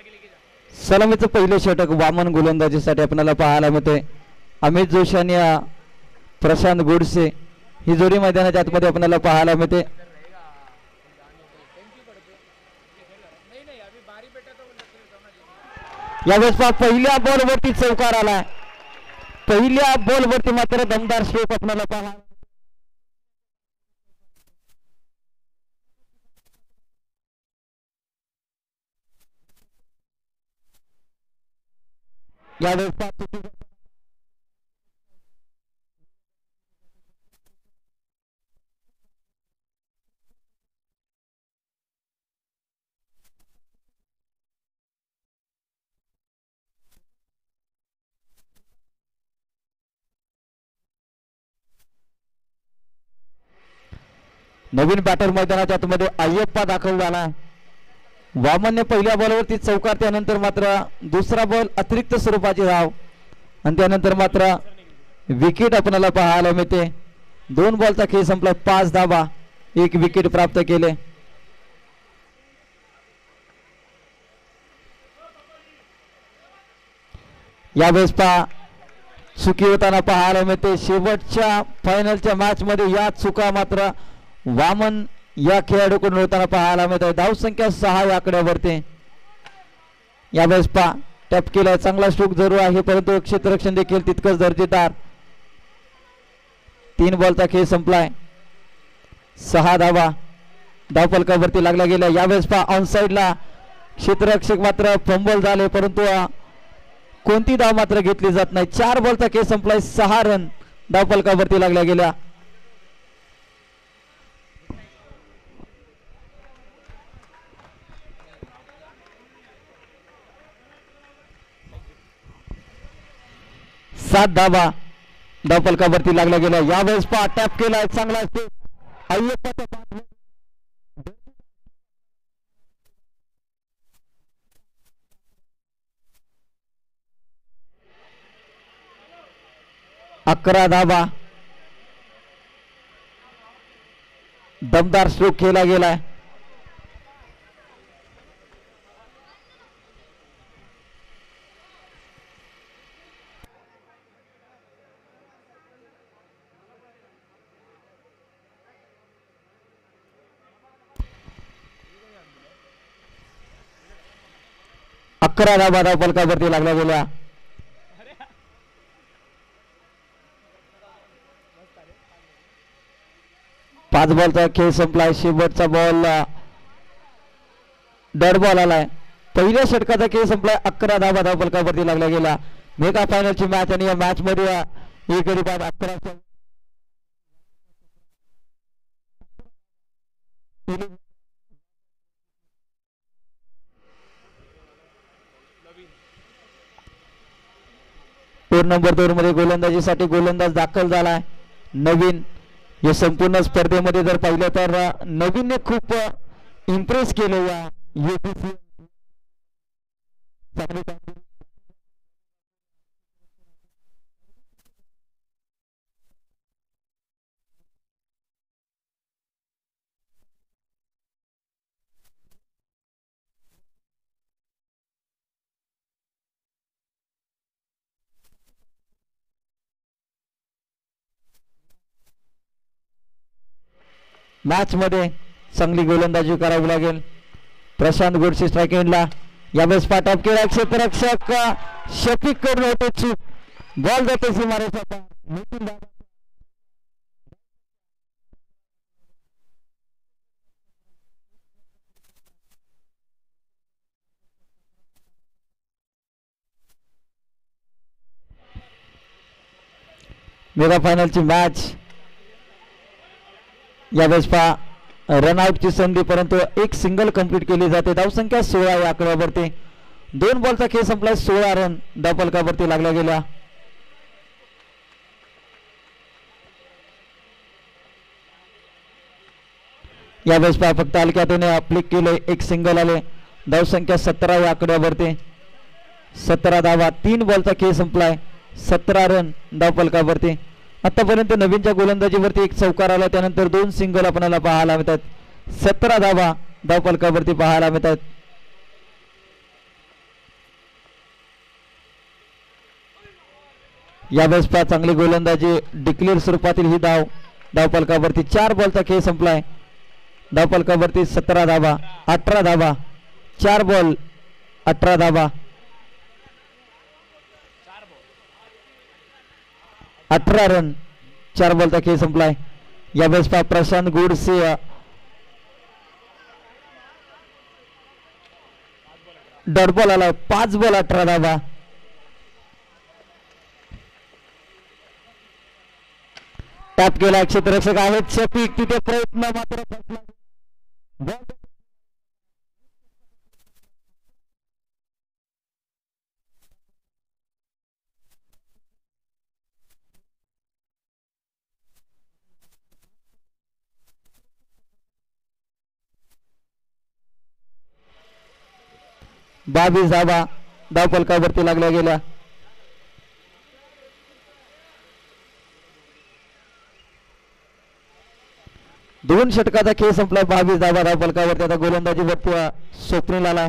सलामीचं पहिलं षटक वामन गोलंदाजीसाठी आपल्याला पाहायला मिळते. अमित जोशी आणि प्रशांत गोडसे ही जोडी मैदानाच्या आतमध्ये आपल्याला पाहायला मिळते. यावेळेस पहिल्या बॉलवरती चौकार आलाय. पहिल्या बॉलवरती मात्र दमदार स्ट्रोक आपल्याला पाहायला. यावेळेस नवीन बॅटर मैदानाच्या आतमध्ये अय्यप्पा दाखल झाला. वामनने पहिल्या बॉलवरती चौकार, त्यानंतर मात्र दुसरा बॉल अतिरिक्त स्वरूपाची धाव आणि त्यानंतर मात्र विकेट आपल्याला पाहायला मिळते. 2 बॉलचा खेळ संपला. 5 धावा, 1 विकेट प्राप्त केले. यावेळेस चुकी होताना पाहायला मिळते. शेवटच्या फायनलच्या मॅच मध्ये या चुका मात्र वामन या खेळाडूकडून होताना पाहायला मिळत आहे. धावसंख्या 6 या आकड्यावरती. यावेळेस टॅप केलाय. चांगला स्ट्रोक जरूर आहे परंतु क्षेत्ररक्षण देखील तितकंच दर्जेदार. 3 बॉलचा खेळ संपलाय. 6 धावा धावफलकावरती लागला गेला. यावेळेस ऑन साइडला क्षेत्ररक्षक मात्र फंबल झाले परंतु कोणती धाव मात्र घेतली जात नाही. 4 बॉलचा खेळ संपलाय. 6 रन धावफलकावरती लागल्या गेल्या. सात धावा धावफलकावरती लागला गेला. यावेळेस टॅप केला. चांगला अय्यप्पाचा 11 धावा दमदार स्ट्रोक खेळला गेलाय. अकरा धावा धावफलकावरती लागल्या गेल्या. पाच बॉलचा खेळ संपलाय. शेवटचा बॉल डेड बॉल आलाय. पहिल्या षटकाचा खेळ संपलाय. 11 धावा धावफलकावरती लागल्या गेल्या. मेगा फायनलची मॅच आणि या मॅच मध्ये एकेरी बाद 11 नंबर 2 मध्ये गोलंदाजीसाठी गोलंदाज दाखल झालाय नवीन. या संपूर्ण स्पर्धेमध्ये जर पाहिलं तर नवीनने खूप इम्प्रेस केले या UPC. मॅच मध्ये चांगली गोलंदाजी करावी लागेल. प्रशांत गोडसे स्ट्राईक एंडला. यावेळेस पाठप केला. क्षेत्ररक्षक शफिक कडून होते चूक. बॉल जाते सीमारेषा. मेगा फायनलची मॅच. यावेळेस रनआउटची संधी परंतु एक सिंगल कंप्लीट केली जाते. धावसंख्या 16 या आकड्यावरती. 2 बॉलचा खेळ संपलाय. 16 रन धावफलकावरती लागल्या गेल्या. यावेळेस फक्त हलक्यातून फ्लिक केले. एक सिंगल आले. धावसंख्या 17 या आकड्यावरती. 17 धावा. 3 बॉलचा खेळ संपलाय. 17 रन धावफलकावरती. आतापर्यंत नवीनच्या गोलंदाजीवरती एक चौकार आला. त्यानंतर 2 सिंगल आपल्याला पाहायला मिळतात. 17 धावा धावफलकावरती पाहायला मिळतात. यावेळेस पहा चांगली गोलंदाजी डिक्लेअर स्वरूपातील ही धाव धावफलकावरती 4 बॉलचा खेळ संपलाय. धावफलकावरती 17 धावा 18 धावा 4 बॉल 18 धावा 18 रन 4 बॉलचा खेळ संपलाय. यावेळेस पहा प्रशांत गोडसे डॉट बॉल आला 5 बॉल 18 धावा. टॅप केला क्षेत्ररक्षक आहेत शफीक तिथे प्रयत्न मात्र बावीस धावा धावफलकावरती लागल्या गेल्या. दोन षटकाचा खेळ संपला. 22 धावा धावफलकावरती. आता गोलंदाजी वरती स्वप्नील आलाय.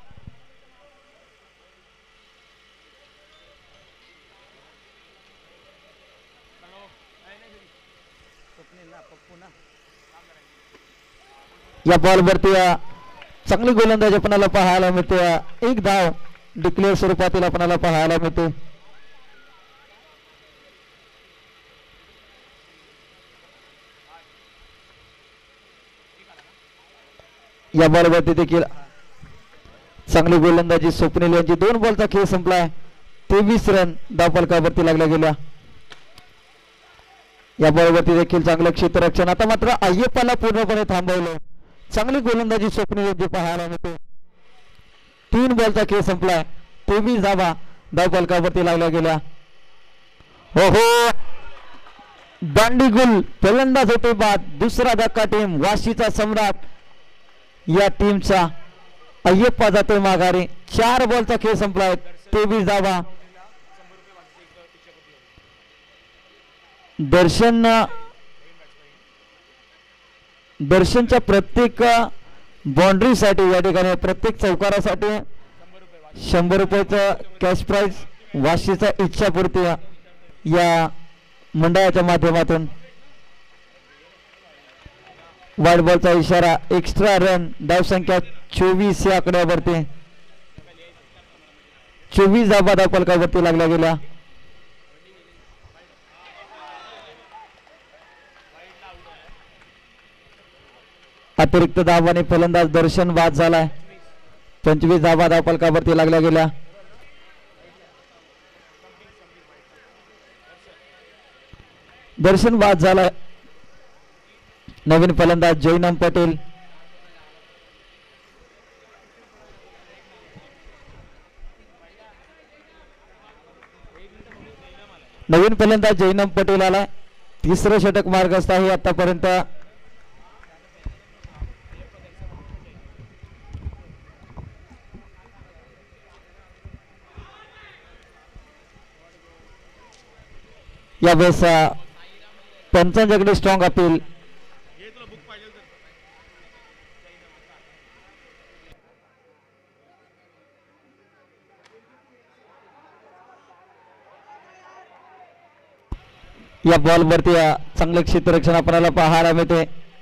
या बॉल वरती चांगली गोलंदाजी आपल्याला पाहायला मिळते. एक धाव डिक्लेअर स्वरूपातील आपल्याला पाहायला मिळते. या बॉलवरती देखील चांगली गोलंदाजी स्वप्नील यांची. 2 बॉलचा खेळ संपलाय. 23 रन धावफलकावरती लागल्या गेल्या. या बॉलवरती देखील चांगलं क्षेत्ररक्षण. आता मात्र अय्यप्पाला पूर्णपणे थांबवलं. चांगली गोलंदाजी स्वप्नील यांची पाहायला मिळते. 3 बॉलचा खेळ संपलाय. 23 धावा धावफलकावरती लागल्या गेल्या. हो हो दांडीगुल फलंदाज होते बाद. दुसरा धक्का टीम वाशीचा सम्राट या टीमचा. अय्यप्पा जातोय माघारी. 4 बॉलचा खेळ संपलाय. 23 धावा. दर्शनच्या प्रत्येक बाउंड्रीसाठी या ठिकाणी प्रत्येक चौकारासाठी 100 रुपयाचं कॅश प्राइज वाशीचा इच्छापूर्ती या मंडळाच्या माध्यमातून. वाईड बॉलचा इशारा. एक्स्ट्रा रन धावसंख्या 24 या आकड्यावरती. 24 धावा धावफलकावरती लागल्या गेल्या. अतिरिक्त धावाने फलंदाज दर्शन बाद झालाय. 25 धावा धावफलकावरती लागल्या गेल्या. दर्शन बाद झालाय. नवीन फलंदाज जैनम पटेल. नवीन फलंदाज जैनम पटेल आलाय. 3रं षटक मार्गस्थ आहे आतापर्यंत. यावेळेस पंचांच्याकडे स्ट्रॉंग अपील. या बॉल वरती चांगले क्षेत्ररक्षण आपल्याला पाहायला मिळते.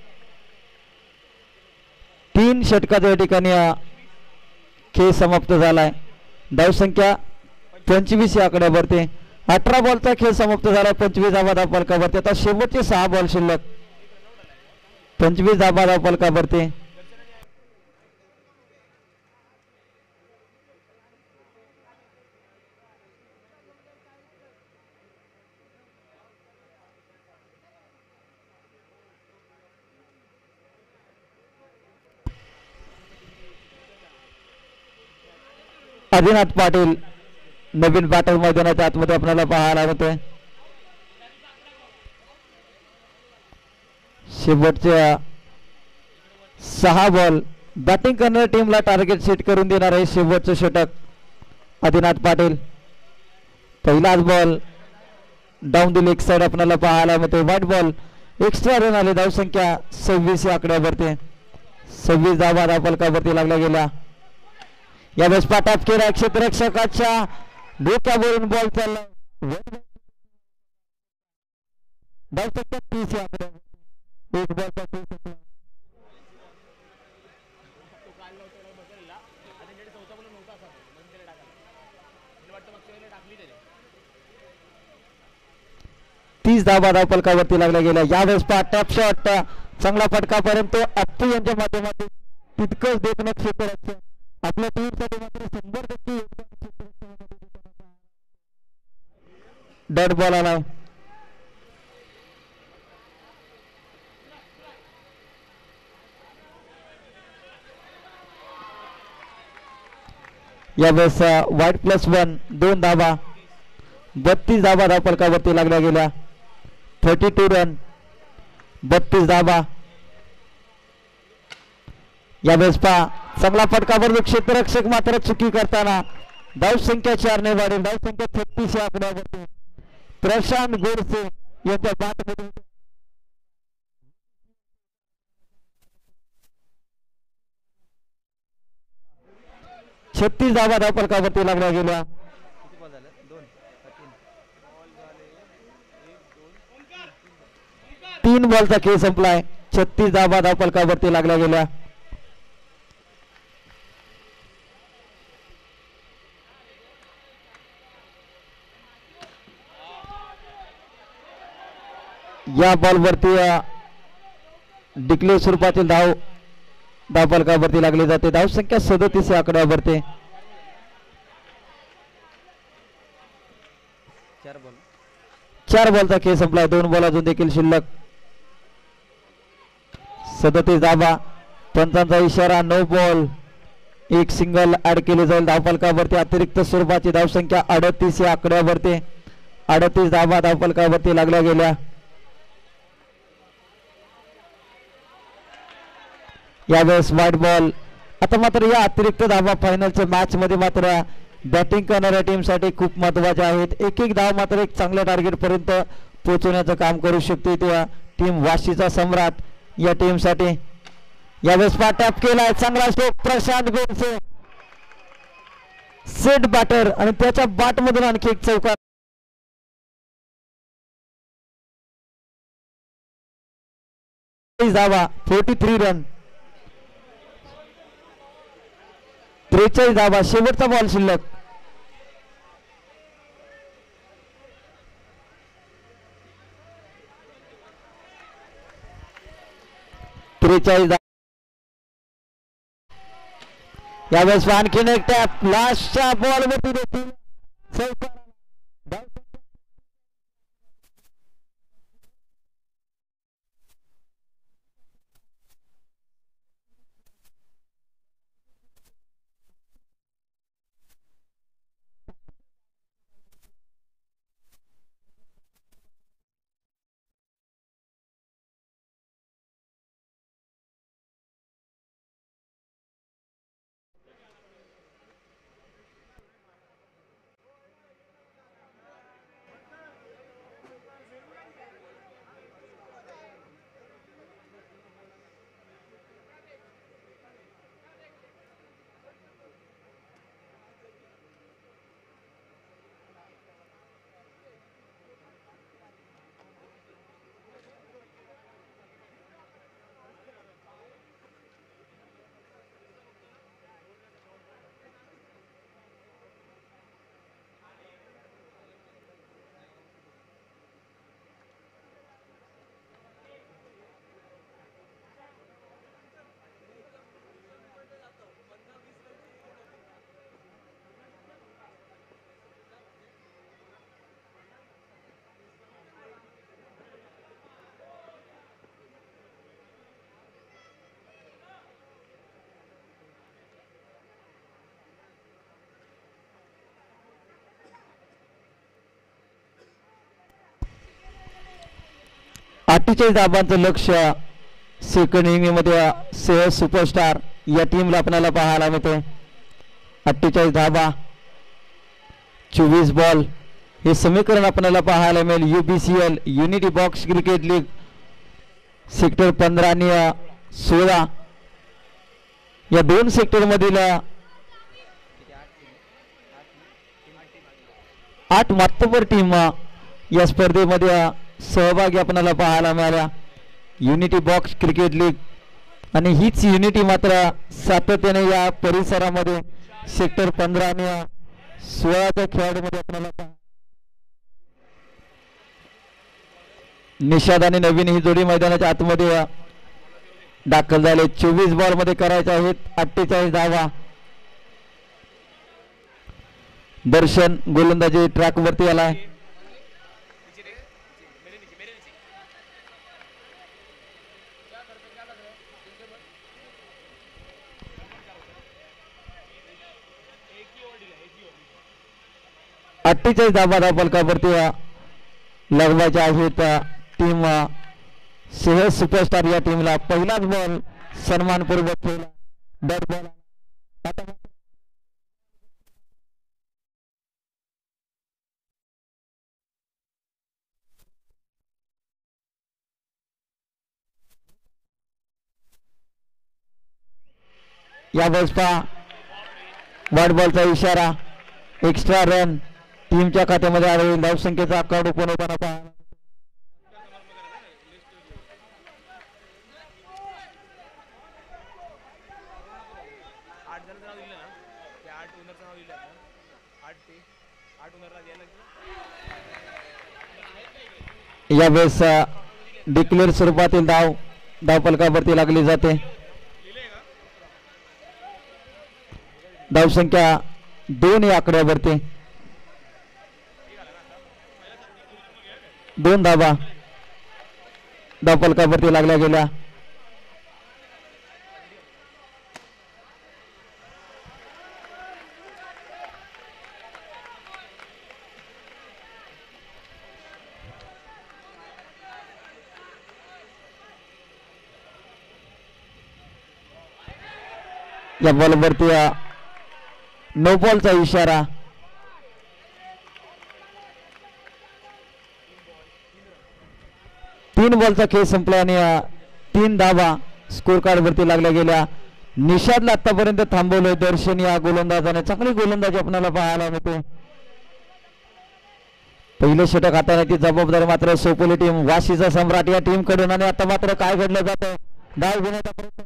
3 षटकाच्या या ठिकाणी खेळ समाप्त झालाय. धावसंख्या 25 या आकड्यावरती. 18 बॉलचा खेळ समाप्त झाला. 25 धावा धावफलकावरती. आता शेवटचे 6 बॉल शिल्लक. 25 धावा धावफलकावरती. आदिनाथ पाटील नवीन बॅटर मैदानाच्या आतमध्ये आपल्याला पाहायला मिळते. शेवटच्या 6 बॉल बॅटिंग करणाऱ्या टीमला टार्गेट सेट करून देणार आहे शेवटचं षटक आदिनाथ पाटील. पहिलाच ball down the leg side आपल्याला पाहायला मिळते. White ball. एक्स्ट्रा रन आले. धावसंख्या 26 या आकड्यावरती. 26 धावा धावफलकावरती लागल्या गेल्या. यावेळेस पाठात केला क्षेत्ररक्षकाच्या डोक्यावरून बॉल चालला. धावसंख्या 30 या आकडे एक बॉलचा खेळ संपला. 30 धावा धावफलकावरती लागल्या गेल्या. यावेळेस टॅप शॉट चांगला फटका, परंतु अप्पू यांच्या माध्यमातून तितकंच देखणं क्षेत्ररक्षण आपल्या टीमसाठी मात्र 100% डॉट बॉल आला. यावेळेस वाईट +1 2 धावा 32 धावा धावफलकावरती लागल्या गेल्या. 32 रन 32 धावा. यावेळेस चांगला फटका, बरोबर क्षेत्ररक्षक मात्र चुकी करताना धावसंख्या 4 ने वाढेल. धावसंख्या 36 या आकड्यावरती प्रशांत गोडसे यांच्या बॅटमधून 36 धावा धावफलकावरती लागल्या गेल्या. 3 बॉलचा खेळ संपलाय. 36 धावा धावफलकावरती लागल्या गेल्या. या बॉलवरती डिक्लेअर स्वरूपातील धावफलकावरती लागली जाते. धावसंख्या 37 या आकड्यावरती 4 बॉलचा खेळ संपला. 2 बॉल अजून देखील शिल्लक. 37 धावा. पंचांचा इशारा नो बॉल. एक सिंगल ऍड केले जाईल. धावफलकावरती अतिरिक्त स्वरूपाची धावसंख्या 38 या आकड्यावरती 38 धावा धावफलकावरती लागल्या गेल्या. यावेळेस व्हाईट बॉल. आता मात्र या अतिरिक्त धावा फायनलच्या मॅच मध्ये मात्र बॅटिंग करणाऱ्या टीमसाठी खूप महत्वाच्या आहेत. एक धाव मात्र एक चांगल्या टार्गेट पर्यंत पोहोचवण्याचं काम करू शकते त्या टीम वाशीचा सम्राट या टीमसाठी. यावेळेस टॅप केलाय. चांगला stroke Prashant Godse set batter आणि त्याच्या बॅट मधून आणखी एक चौकार. धावा 43 रन 43 धावा. शेवटचा बॉल शिल्लक. यावेळेस आणखीन एक टॅप लास्टच्या बॉलवरती देखील चौकार. अठ्ठेचाळीस धावांचं लक्ष सेकंड इनिंग मध्ये सेहज सुपरस्टार या टीमला आपल्याला पाहायला मिळते. 48 धावा 24 बॉल हे समीकरण आपल्याला पाहायला मिळेल. UBCL unity box cricket league sector 15 आणि 16 या दोन सेक्टर मधील 8 मातबर टीम या स्पर्धेमध्ये सहभागी आपल्याला पाहायला मिळाल्या युनिटी बॉक्स क्रिकेट लीग आणि हीच युनिटी मात्र सातत्याने या परिसरामध्ये सेक्टर 15 आणि 16च्या खेळाडूमध्ये आपल्याला निषाद आणि नवीन ही जोडी मैदानाच्या आतमध्ये दाखल झाले 24 बॉल मध्ये करायचे आहेत 48 धावा दर्शन गोलंदाजी ट्रॅक वरती आलाय धावा धावफलकावरती लगवायच्या आहेत टीम सेह सुपरस्टार या टीमला पहिलाच बॉल सन्मानपूर्वक खेळला डॉट बॉल या बॉल्सचा वाट बॉलचा इशारा एक्स्ट्रा रन टीमच्या खात्यामध्ये आले धावसंख्येचा आकडा पण होताना पहा यावेळेस डिक्लेअर स्वरूपातील धावफलकावरती लागली जाते धावसंख्या 2 या आकड्यावरती 2 धावा धावफलकावरती लागल्या गेल्या या बॉलवरती नो बॉलचा इशारा तीन बॉलचा खेळ संपला आणि 3 धावा स्कोर कार्ड वरती लागल्या गेल्या निषादला आतापर्यंत थांबवलंय दर्शन या गोलंदाजाने चांगली गोलंदाजी आपल्याला पाहायला मिळते पहिले षटक हाताळण्याची जबाबदारी मात्र सोपोली टीम वाशीचा सम्राट या टीम कडून आणि आता मात्र काय घडलं जातं डाव घेण्याचा प्रयत्न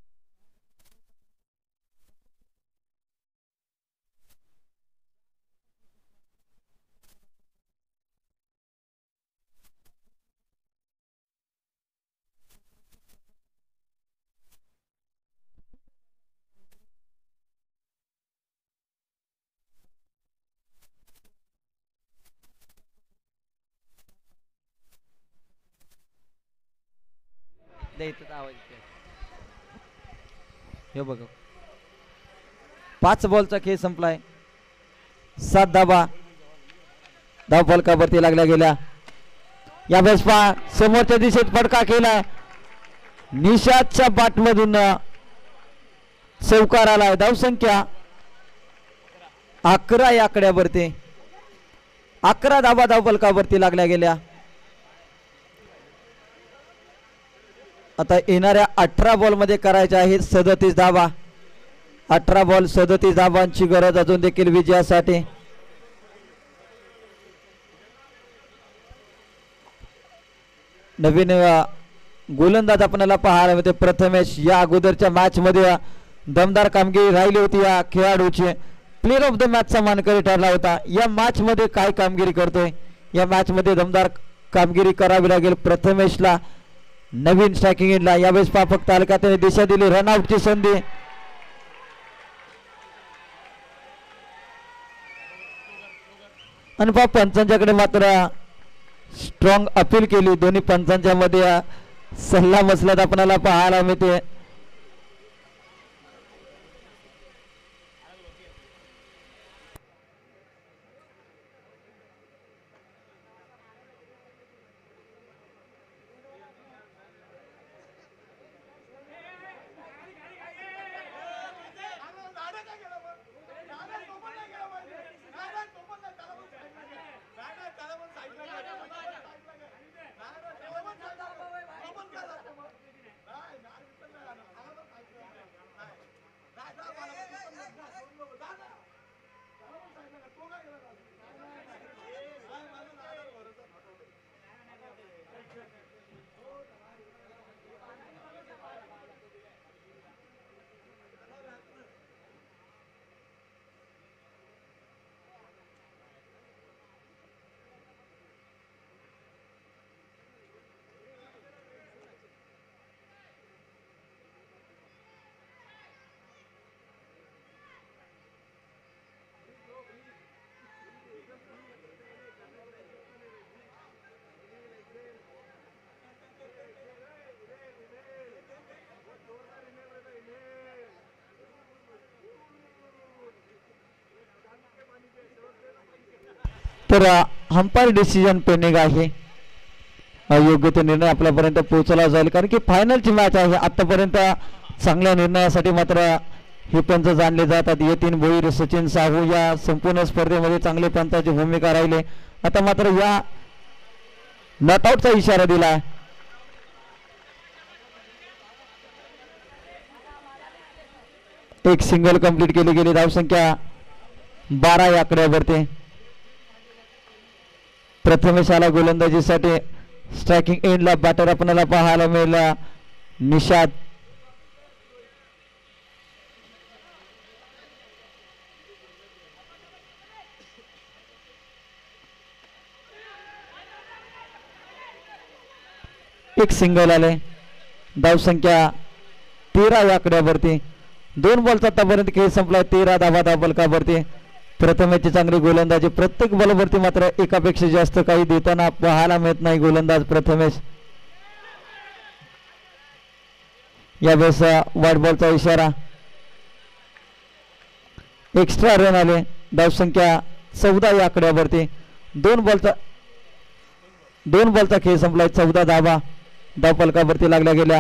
हे बघा 5 बॉलचा खेळ संपलाय 7 धावा धावफलकावरती लागल्या गेल्या यावेळेस पहा समोरच्या दिशेत फटका केलाय निषादच्या बॅटमधून चौकार आलाय धावसंख्या 11 या आकड्यावरती 11 धावा धावफलकावरती लागल्या गेल्या आता येणाऱ्या 18 बॉल मध्ये करायच्या आहेत 37 धावा 18 बॉल 37 धावांची गरज अजून देखील विजयासाठी नवीन गोलंदाज आपल्याला पाहायला मिळते प्रथमेश या अगोदरच्या मॅच मध्ये दमदार कामगिरी राहिली होती या खेळाडूची प्लेयर ऑफ द मॅच चा मानकरी ठरला होता या मॅच मध्ये काय कामगिरी करतोय या मॅच मध्ये दमदार कामगिरी करावी लागेल प्रथमेशला नवीन स्ट्रायकिंग इनला यावेळेस पहा फक्त तालुक्यात दिशा दिली रनआउटची संधी आणि पहा पंचांच्याकडे मात्र स्ट्रॉंग अपील केली दोन्ही पंचांच्या मध्ये सल्ला मसलत आपल्याला पाहायला मिळते तर अंपायर डिसिजन पेंडिंग आहे. योग्य तो निर्णय आपल्यापर्यंत पोहोचला जाईल कारण की फायनलची मॅच आहे. आतापर्यंत चांगल्या निर्णयासाठी मात्र हे पंच जाणले जातात. यतीन भोईर, सचिन साहू या संपूर्ण स्पर्धेमध्ये चांगले पंचाची भूमिका राहिले. आता मात्र या नॉटआउटचा इशारा दिला. एक सिंगल कंप्लीट केली गेली. धावसंख्या 12 या आकड्यावरती. प्रथमेश आला गोलंदाजीसाठी. स्ट्रायकिंग एंडला बॅटर आपल्याला पाहायला मिळाला निषाद. एक सिंगल आले. धावसंख्या 13 या आकड्यावरती. 2 बॉलचा आतापर्यंत खेळ संपलाय. 13 धावा धावफलकावरती. प्रथमेशची चांगली गोलंदाजी. प्रत्येक बॉलवरती मात्र एकापेक्षा जास्त काही देताना पाहायला मिळत नाही गोलंदाज प्रथमेश. यावेळेस व्हाईट बॉलचा इशारा. एक्स्ट्रा रन आले. धावसंख्या 14 या आकड्यावरती. 2 बॉलचा खेळ संपलाय. 14 धावा धावफलकावरती लागल्या गेल्या.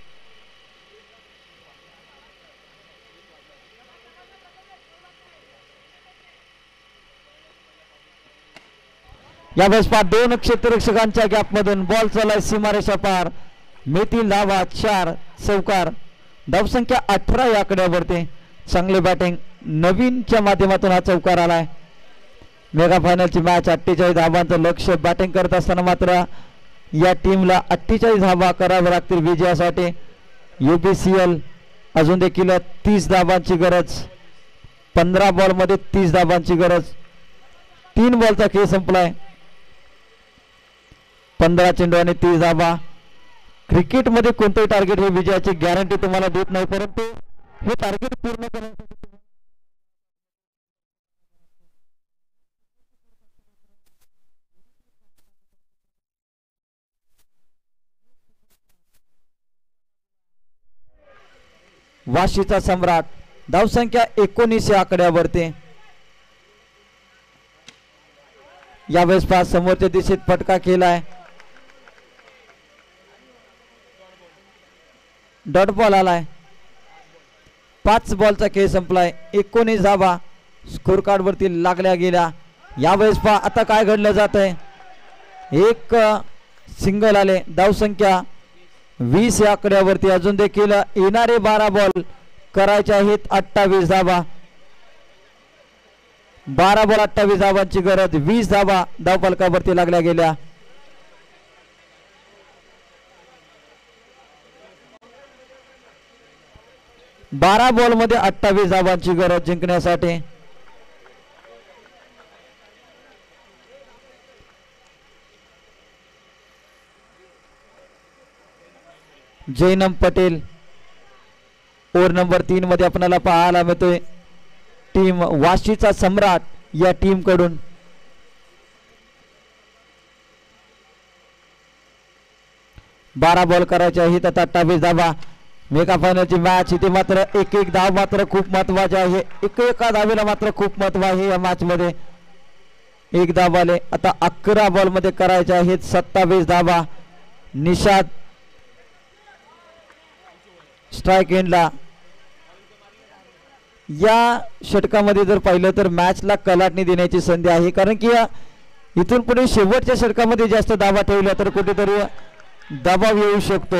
यावेळेस 2 क्षेत्ररक्षकांच्या गॅपमधून बॉल चाललाय सीमारेषा पार. मिळतील धावा 4 चौकार. धावसंख्या 18 या आकड्यावरती. चांगली बॅटिंग नवीनच्या माध्यमातून हा चौकार आलाय. मेगा फायनलची मॅच 48 धावांचं लक्ष. बॅटिंग करत असताना मात्र या टीमला 48 धावा कराव्या लागतील विजयासाठी. UBCL अजून देखील 30 धावांची गरज. 15 बॉलमध्ये 30 धावांची गरज. 3 बॉलचा खेळ संपलाय. 15 चेंडू आणि 30 धावा. क्रिकेटमध्ये कोणतेही टार्गेट हे विजयाची गॅरंटी तुम्हाला देत नाही परंतु हे टार्गेट पूर्ण करण्यासाठी वाशीचा सम्राट. धावसंख्या 19 या आकड्यावरती. यावेळेस 5 समोरच्या दिशेत फटका केलाय. डॉट बॉल आलाय. 5 बॉलचा खेळ संपलाय. 19 धावा स्कोर कार्ड वरती लागल्या गेल्या. यावेळेस आता काय घडलं जात आहे. एक सिंगल आले. धावसंख्या 20 या आकड्यावरती. अजून देखील येणारे 12 बॉल करायचे आहेत. 28 धावा. 12 बॉल 28 धावांची गरज. 20 धावा धावफलकावरती लागल्या गेल्या. बारा बॉल मध्ये 28 धावांची गरज जिंकण्यासाठी. जैनम पटेल ओव्हर नंबर 3 मध्ये आपल्याला पाहायला मिळतोय. टीम वाशीचा सम्राट या टीम कडून. बारा बॉल करायचे आहेत. आता 28 धावा. मेगा फायनलची मॅच इथे मात्र एक धाव मात्र खूप महत्वाची आहे. एका धावेला मात्र खूप महत्व आहे या मॅच मध्ये. 1 धाव आले. आता 11 बॉल मध्ये करायचे आहेत 27 धावा. निषाद स्ट्राइक एंडला. या षटकामध्ये जर पाहिलं तर मॅचला कलाटणी देण्याची संधी आहे कारण की इथून पुढे शेवटच्या षटकामध्ये जास्त धावा ठेवल्या तर कुठेतरी दबाव येऊ शकतो.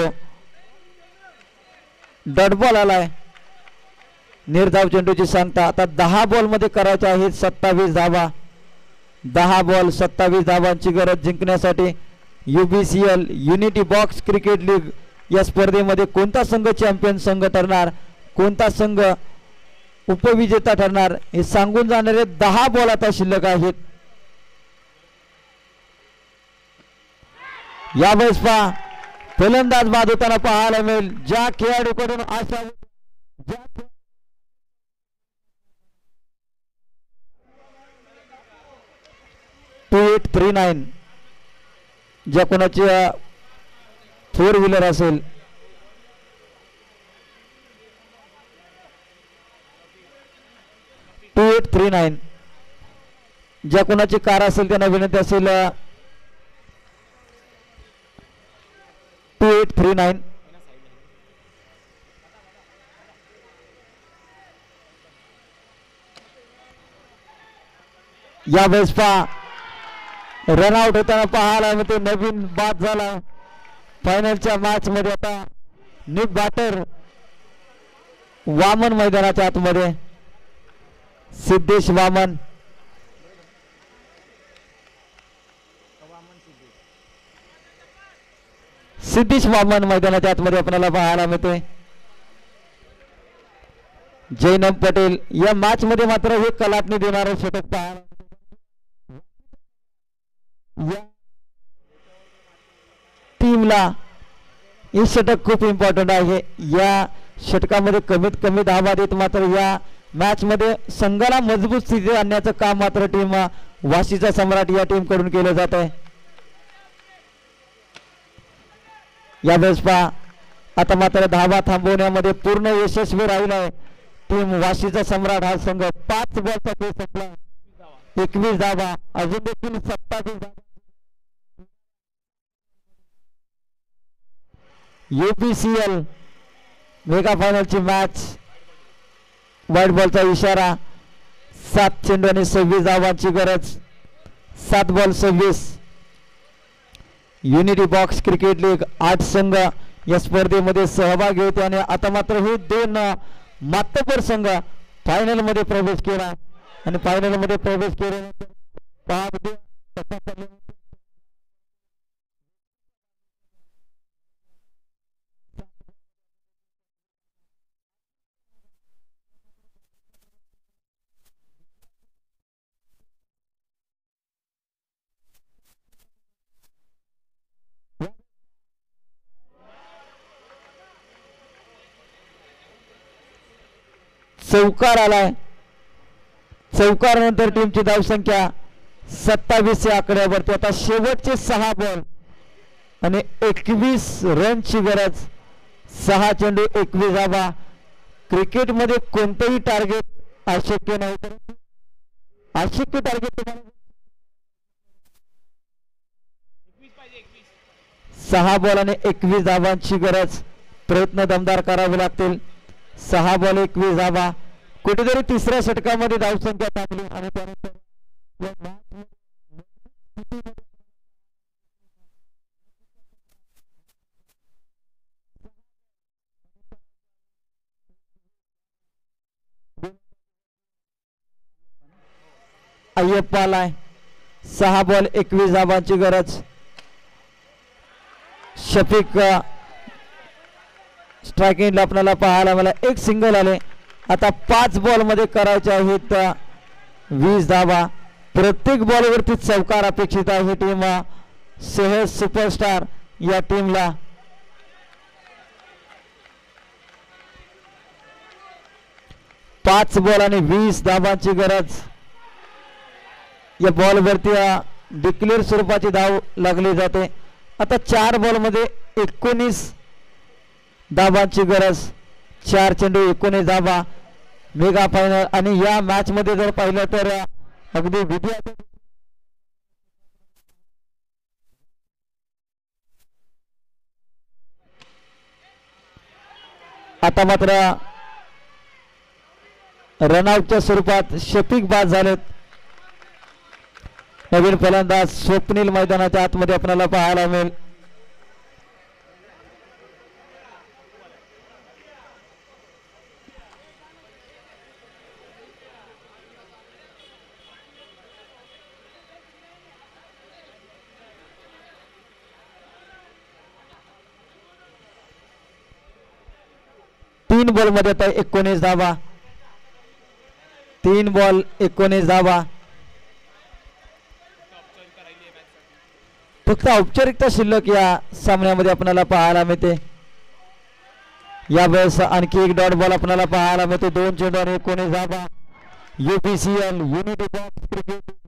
डॉट बॉल आलाय. निर्धाव चेंडूची सांगता. आता 10 बॉल मध्ये करायचे आहेत 27 धावा. 10 बॉल 27 धावांची गरज जिंकण्यासाठी. UBCL unity box cricket league या स्पर्धेमध्ये कोणता संघ चॅम्पियन संघ ठरणार, कोणता संघ उपविजेता ठरणार हे सांगून जाणारे 10 बॉल आता शिल्लक आहेत. यावेळेस फलंदाज बाद होताना पाहायला मिळेल. ज्या खेळाडूकडून आशा 2839 ज्या कोणाची 4 व्हीलर असेल 2839 ज्या कोणाची कार असेल त्यांना विनंती असेल 2839 या वेळेस पहा रनआउट होताना पाहायला मिळते. नवीन बाद झाला फायनलच्या मॅच मध्ये. आता निक बॅटर वामन मैदानाच्या आतमध्ये. सिद्धेश वामन मैदानाच्या आतमध्ये आपल्याला पाहायला मिळते. जैनम पटेल या मॅच मध्ये मात्र हे कलाटणी देणारे षटक पाहायला या टीमला हे षटक खूप इम्पॉर्टंट आहे. या षटकामध्ये कमीत कमी धावा देत मात्र या मॅच मध्ये संघाला मजबूत स्थिती आणण्याचं काम मात्र टीम वाशीचा सम्राट या टीम कडून केलं जात आहे. यावेळेस पहा आता मात्र धावा थांबवण्यामध्ये पूर्ण यशस्वी राहिलाय टीम वाशीचा सम्राट हा संघ. 5 बॉलचा खेळ संपला 21 धावा. अजून देखील 27 धावा. UPCL मेगा फायनलची मॅच. व्हाईट बॉलचा इशारा. 7 चेंडू आणि 26 धावांची गरज. 7 ball 26. Unity box cricket league 8 संघ या स्पर्धेमध्ये सहभागी होते आणि आता मात्र हे 2 मातबर संघ फायनल मध्ये प्रवेश केला आणि फायनल मध्ये प्रवेश केल्यानंतर चौकार आलाय. चौकार नंतर टीमची धावसंख्या 27 या आकड्यावरती. आता शेवटचे 6 बॉल आणि 21 रनची गरज. 6 चेंडू 21 धावा. क्रिकेटमध्ये कोणतेही टार्गेट अशक्य नाही तर अशक्य टार्गेट तुम्हाला 6 बॉल आणि 21 धावांची गरज. प्रयत्न दमदार करावे लागतील. 6 बॉल 21 धावा. कुठेतरी तिसऱ्या षटकामध्ये धावसंख्या टाकली आणि त्यानंतर अय्यप्पा आलाय. 6 बॉल 21 धावांची गरज. शफिक स्ट्रायकिंगला आपल्याला पाहायला मला 1 सिंगल आले. आता 5 बॉल मध्ये करायचे आहेत 20 धावा. प्रत्येक बॉलवरती चौकार अपेक्षित आहे टीम सहज सुपरस्टार या टीमला. पाच बॉल आणि 20 धावांची गरज. या बॉलवरती डिक्लेअर स्वरूपाची धाव लागली जाते. आता 4 बॉल मध्ये 19 धावांची गरज. 4 चेंडू 19 धावा. मेगा फायनल आणि या मॅच मध्ये जर पाहिलं तर अगदी विजय आता मात्र रनआउटच्या स्वरूपात शफिक बाद झालेत. नवीन फलंदाज स्वप्नील मैदानाच्या आतमध्ये आपल्याला पाहायला मिळेल. तीन बॉल मध्ये आता 19 धावा. 3 बॉल 19 धावा. फक्त औपचारिकता शिल्लक या सामन्यामध्ये आपल्याला पाहायला मिळते. यावेळेस आणखी एक डॉट बॉल आपल्याला पाहायला मिळतो. 2 चेंडू आणि 19 धावा. UPCL unity box cricket